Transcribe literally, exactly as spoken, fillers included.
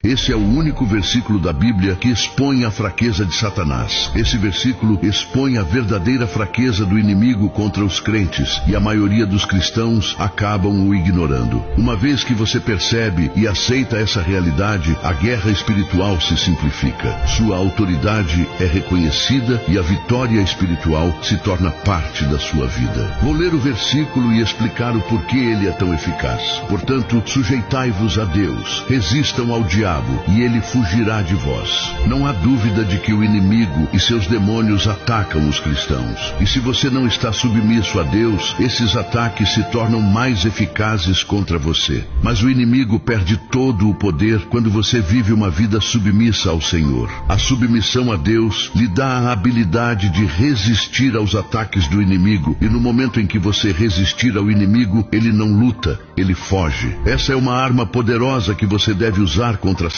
Esse é o único versículo da Bíblia que expõe a fraqueza de Satanás. Esse versículo expõe a verdadeira fraqueza do inimigo contra os crentes, e a maioria dos cristãos acabam o ignorando. Uma vez que você percebe e aceita essa realidade, a guerra espiritual se simplifica. Sua autoridade é reconhecida e a vitória espiritual se torna parte da sua vida. Vou ler o versículo e explicar o porquê ele é tão eficaz. Portanto, sujeitai-vos a Deus, resistam ao diabo, e ele fugirá de vós. Não há dúvida de que o inimigo e seus demônios atacam os cristãos. E se você não está submisso a Deus, esses ataques se tornam mais eficazes contra você. Mas o inimigo perde todo o poder quando você vive uma vida submissa ao Senhor. A submissão a Deus lhe dá a habilidade de resistir aos ataques do inimigo, e no momento em que você resistir ao inimigo, ele não luta, ele foge. Essa é uma arma poderosa que você deve usar contra